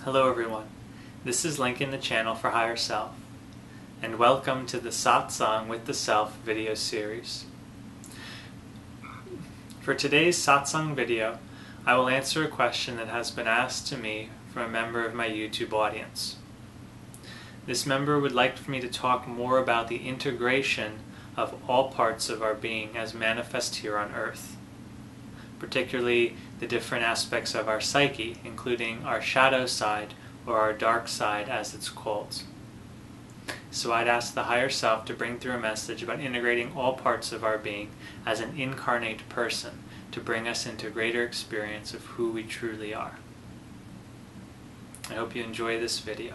Hello everyone, this is Lincoln, the channel for Higher Self, and welcome to the Satsang with the Self video series. For today's Satsang video, I will answer a question that has been asked to me from a member of my YouTube audience. This member would like for me to talk more about the integration of all parts of our being as manifest here on earth, particularly the different aspects of our psyche, including our shadow side or our dark side as it's called. So I'd ask the higher self to bring through a message about integrating all parts of our being as an incarnate person to bring us into greater experience of who we truly are. I hope you enjoy this video.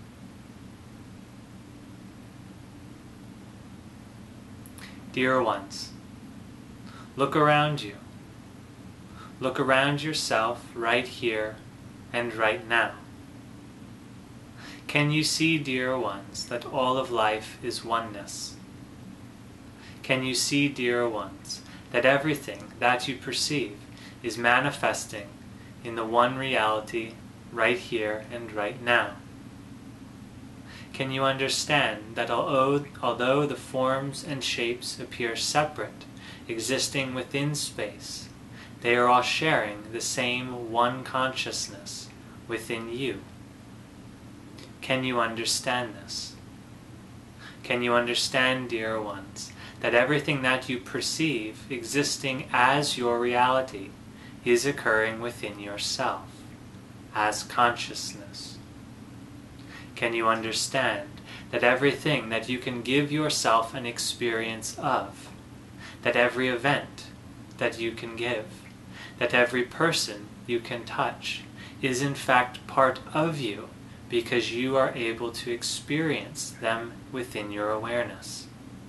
Dear ones, look around you. Look around yourself right here and right now. Can you see, dear ones, that all of life is oneness? Can you see, dear ones, that everything that you perceive is manifesting in the one reality right here and right now? Can you understand that although the forms and shapes appear separate, existing within space, they are all sharing the same one consciousness within you? Can you understand this? Can you understand, dear ones, that everything that you perceive existing as your reality is occurring within yourself, as consciousness? Can you understand that everything that you can give yourself an experience of, that every event that you can give, that every person you can touch is in fact part of you because you are able to experience them within your awareness?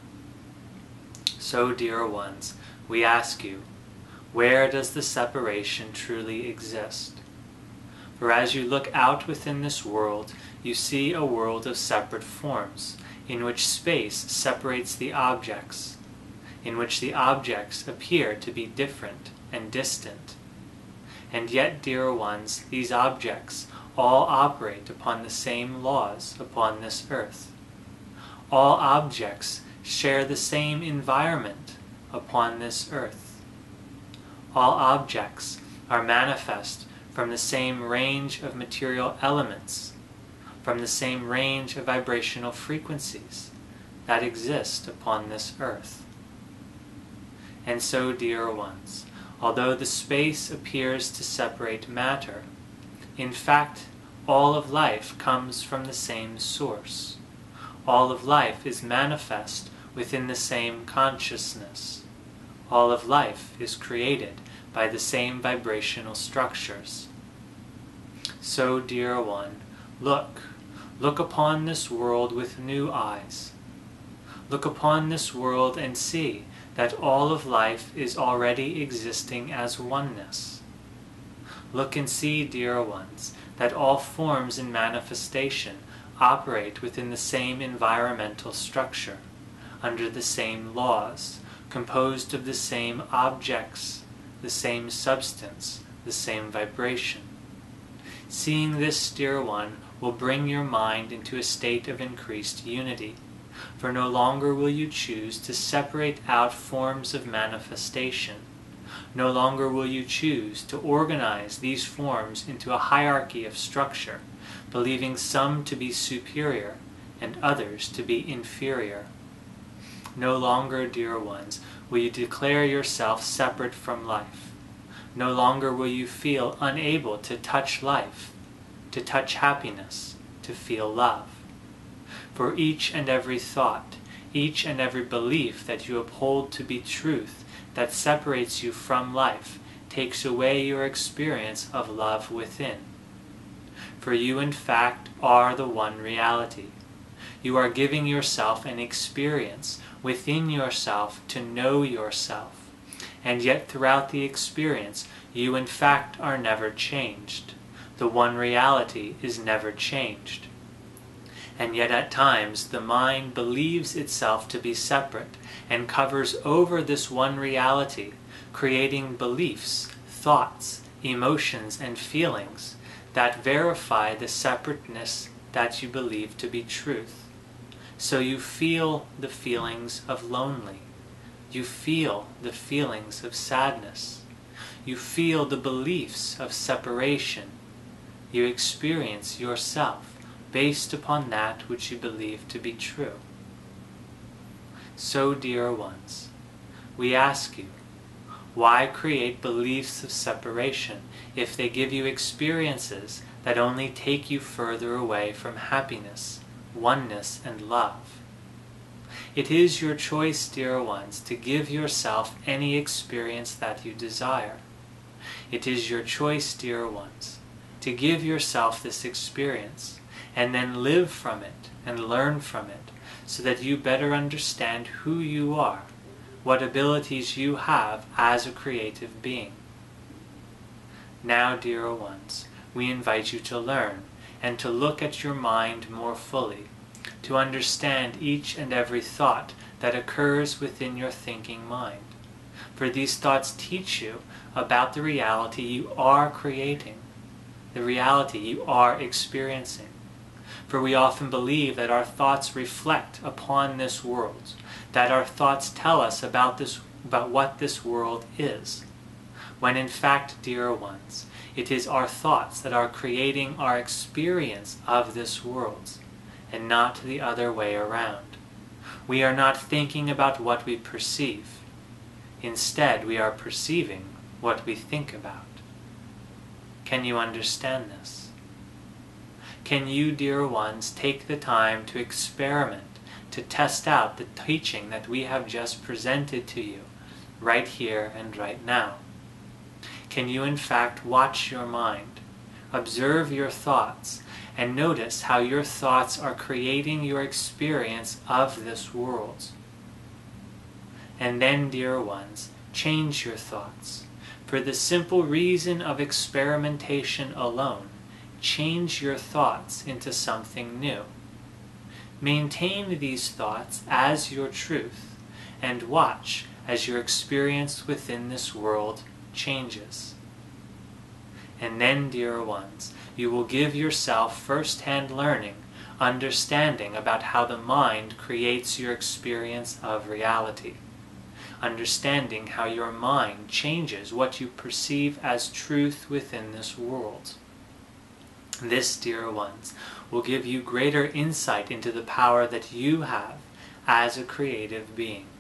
So, dear ones, we ask you, where does the separation truly exist? For as you look out within this world, you see a world of separate forms, in which space separates the objects, in which the objects appear to be different and distant. And yet, dear ones, these objects all operate upon the same laws upon this earth. All objects share the same environment upon this earth. All objects are manifest from the same range of material elements, from the same range of vibrational frequencies that exist upon this earth. And so, dear ones, although the space appears to separate matter, in fact, all of life comes from the same source. All of life is manifest within the same consciousness. All of life is created by the same vibrational structures. So, dear one, look upon this world with new eyes. Look upon this world and see that all of life is already existing as oneness. Look and see, dear ones, that all forms and manifestation operate within the same environmental structure, under the same laws, composed of the same objects, the same substance, the same vibration. Seeing this, dear one, will bring your mind into a state of increased unity. For no longer will you choose to separate out forms of manifestation. No longer will you choose to organize these forms into a hierarchy of structure, believing some to be superior and others to be inferior. No longer, dear ones, will you declare yourself separate from life. No longer will you feel unable to touch life, to touch happiness, to feel love. For each and every thought, each and every belief that you uphold to be truth that separates you from life takes away your experience of love within. For you in fact are the one reality. You are giving yourself an experience within yourself to know yourself, and yet throughout the experience you in fact are never changed. The one reality is never changed. And yet at times the mind believes itself to be separate and covers over this one reality, creating beliefs, thoughts, emotions, and feelings that verify the separateness that you believe to be truth. So you feel the feelings of lonely. You feel the feelings of sadness. You feel the beliefs of separation. You experience yourself based upon that which you believe to be true. So, dear ones, we ask you, why create beliefs of separation if they give you experiences that only take you further away from happiness, oneness, and love? It is your choice, dear ones, to give yourself any experience that you desire. It is your choice, dear ones, to give yourself this experience and then live from it and learn from it so that you better understand who you are, what abilities you have as a creative being. Now, dear ones, we invite you to learn and to look at your mind more fully, to understand each and every thought that occurs within your thinking mind. For these thoughts teach you about the reality you are creating, the reality you are experiencing. For we often believe that our thoughts reflect upon this world, that our thoughts tell us about what this world is, when in fact, dear ones, it is our thoughts that are creating our experience of this world, and not the other way around. We are not thinking about what we perceive. Instead, we are perceiving what we think about. Can you understand this? Can you, dear ones, take the time to experiment, to test out the teaching that we have just presented to you, right here and right now? Can you, in fact, watch your mind, observe your thoughts, and notice how your thoughts are creating your experience of this world? And then, dear ones, change your thoughts. For the simple reason of experimentation alone, change your thoughts into something new. Maintain these thoughts as your truth, and watch as your experience within this world changes. And then, dear ones, you will give yourself first-hand learning, understanding about how the mind creates your experience of reality, understanding how your mind changes what you perceive as truth within this world. This, dear ones, will give you greater insight into the power that you have as a creative being.